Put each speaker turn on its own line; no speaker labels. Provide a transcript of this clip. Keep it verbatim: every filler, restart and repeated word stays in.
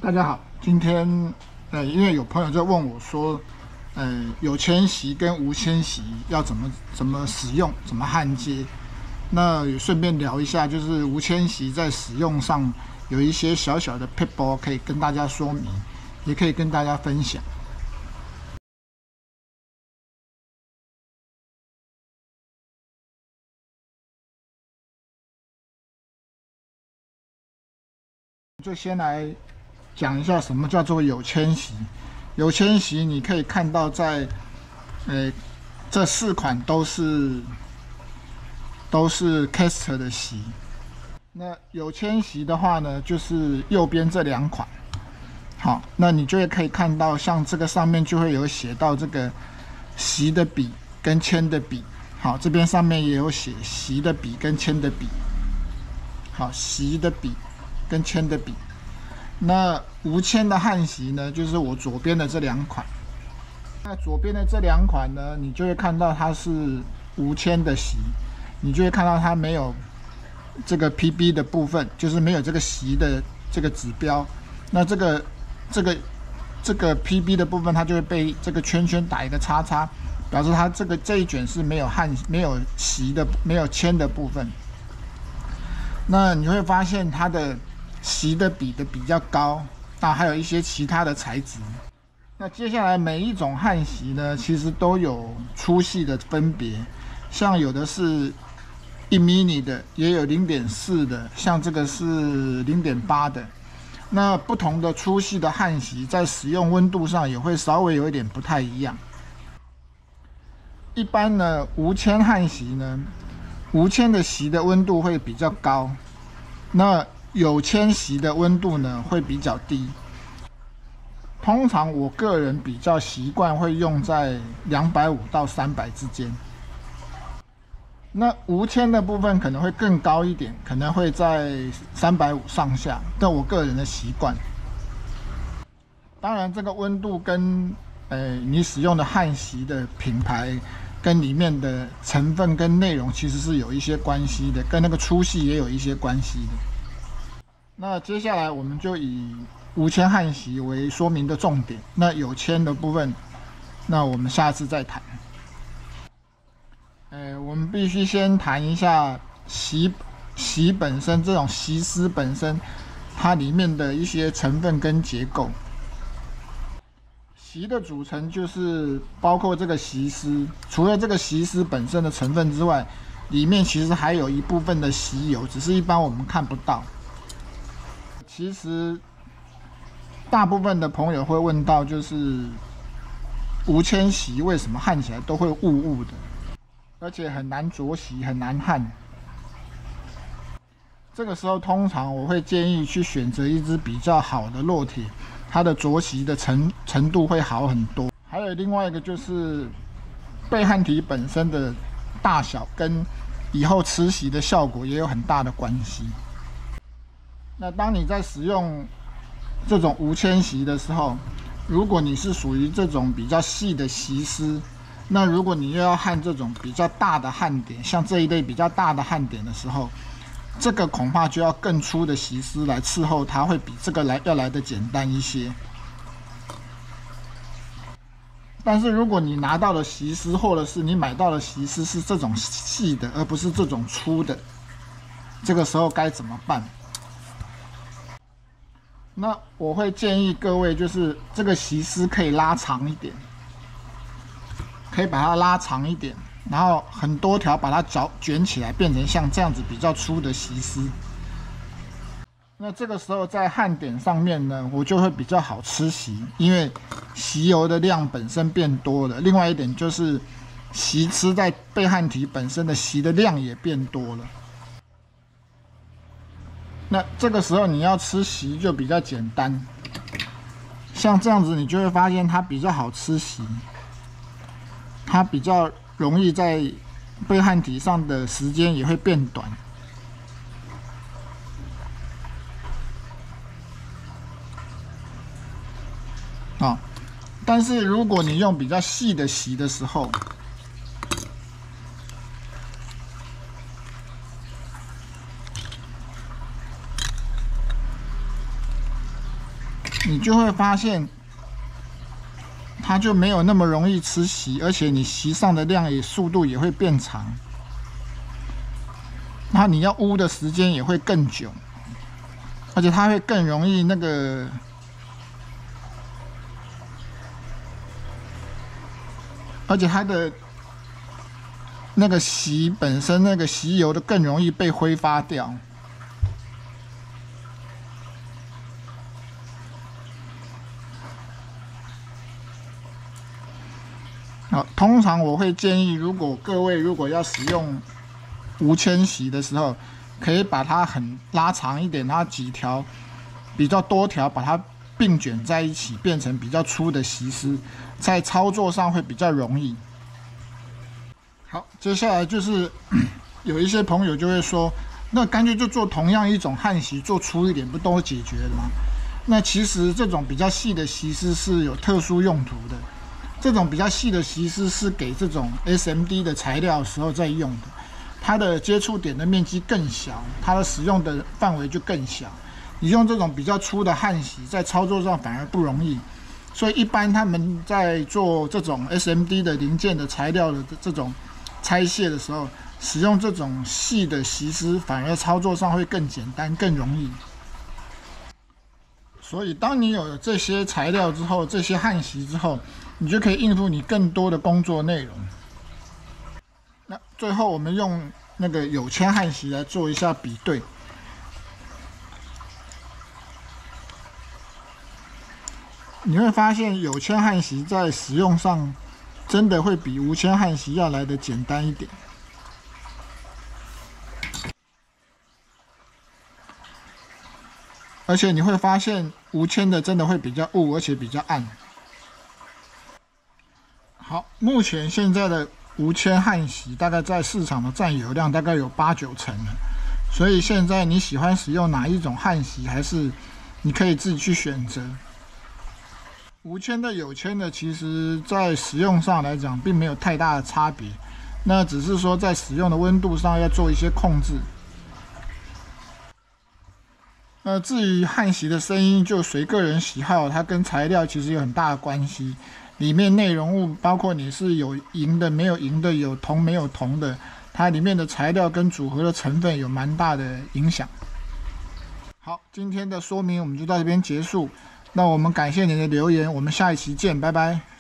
大家好，今天呃，因为有朋友在问我说，呃，有铅锡跟无铅锡要怎么怎么使用，怎么焊接？那也顺便聊一下，就是无铅锡在使用上有一些小小的 pitfall 可以跟大家说明，也可以跟大家分享。就先来讲一下什么叫做有铅锡。有铅锡你可以看到在，呃，这四款都是都是 Caster 的锡。那有铅锡的话呢，就是右边这两款。好，那你就会可以看到，像这个上面就会有写到这个锡的比跟铅的比。好，这边上面也有写锡的比跟铅的比。好，锡的比跟铅的比。那无铅的焊锡呢，就是我左边的这两款。那左边的这两款呢，你就会看到它是无铅的锡，你就会看到它没有这个 P B 的部分，就是没有这个锡的这个指标。那这个这个这个 P B 的部分，它就会被这个圈圈打一个叉叉，表示它这个这一卷是没有焊、没有锡的、没有铅的部分。那你会发现它的锡的比的比较高，那还有一些其他的材质。那接下来每一种焊锡呢，其实都有粗细的分别，像有的是一 mini 的，也有零点四的，像这个是零点八的。那不同的粗细的焊锡，在使用温度上也会稍微有一点不太一样。一般呢，无铅焊锡呢，无铅的锡的温度会比较高，那有铅锡的温度呢会比较低。通常我个人比较习惯会用在两百五到三百之间。那无铅的部分可能会更高一点，可能会在三百五上下，但我个人的习惯。当然，这个温度跟呃你使用的焊锡的品牌跟里面的成分跟内容其实是有一些关系的，跟那个粗细也有一些关系的。那接下来我们就以无铅焊锡为说明的重点，那有铅的部分，那我们下次再谈。呃，我们必须先谈一下锡锡本身这种锡丝本身，它里面的一些成分跟结构。锡的组成就是包括这个锡丝，除了这个锡丝本身的成分之外，里面其实还有一部分的锡油，只是一般我们看不到。其实大部分的朋友会问到，就是无铅锡为什么焊起来都会雾雾的，而且很难着锡，很难焊。这个时候通常我会建议去选择一支比较好的烙铁，它的着锡的程程度会好很多。还有另外一个就是背焊体本身的大小跟以后吃锡的效果也有很大的关系。那当你在使用这种无铅锡的时候，如果你是属于这种比较细的锡丝，那如果你又要焊这种比较大的焊点，像这一类比较大的焊点的时候，这个恐怕就要更粗的锡丝来伺候它，会比这个来要来的简单一些。但是如果你拿到的锡丝，或者是你买到的锡丝是这种细的，而不是这种粗的，这个时候该怎么办？那我会建议各位，就是这个锡丝可以拉长一点，可以把它拉长一点，然后很多条把它卷卷起来，变成像这样子比较粗的锡丝。那这个时候在焊点上面呢，我就会比较好吃锡，因为锡油的量本身变多了。另外一点就是锡吃在背焊体本身的锡的量也变多了。那这个时候你要吃锡就比较简单，像这样子你就会发现它比较好吃锡，它比较容易在背焊体上的时间也会变短。啊，但是如果你用比较细的锡的时候， 你就会发现它就没有那么容易吃席，而且你席上的量也速度也会变长，然后你要煨的时间也会更久，而且它会更容易那个。而且它的那个席本身那个席油的更容易被挥发掉。好，通常我会建议，如果各位如果要使用无铅席的时候，可以把它很拉长一点，然后几条比较多条把它并卷在一起，变成比较粗的席丝，在操作上会比较容易。好，接下来就是有一些朋友就会说，那干脆就做同样一种焊席，做粗一点，不都解决了吗？那其实这种比较细的席丝是有特殊用途的，这种比较细的席丝是给这种 S M D 的材料的时候在用的，它的接触点的面积更小，它的使用的范围就更小。你用这种比较粗的焊席，在操作上反而不容易，所以一般他们在做这种 S M D 的零件的材料的这种拆卸的时候，使用这种细的席丝，反而操作上会更简单、更容易。所以，当你有了这些材料之后，这些焊席之后，你就可以应付你更多的工作内容。那最后，我们用那个有铅焊席来做一下比对。你会发现有铅焊席在使用上真的会比无铅焊席要来的简单一点，而且你会发现无铅的真的会比较雾，而且比较暗。好，目前现在的无铅焊席大概在市场的占有量大概有八九成了，所以现在你喜欢使用哪一种焊席，还是你可以自己去选择。无铅的、有铅的，其实在使用上来讲，并没有太大的差别。那只是说在使用的温度上要做一些控制。那至于焊锡的声音，就随个人喜好，它跟材料其实有很大的关系。里面内容物包括你是有银的、没有银的，有铜没有铜的，它里面的材料跟组合的成分有蛮大的影响。好，今天的说明我们就到这边结束。那我们感谢您的留言，我们下一期见，拜拜。